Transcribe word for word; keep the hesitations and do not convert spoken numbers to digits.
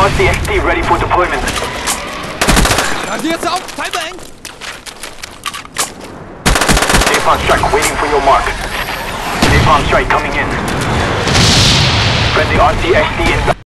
R C X D ready for deployment. Hier jetzt auf! Timing! Napalm strike waiting for your mark. Napalm strike coming in. Friendly R C X D inside.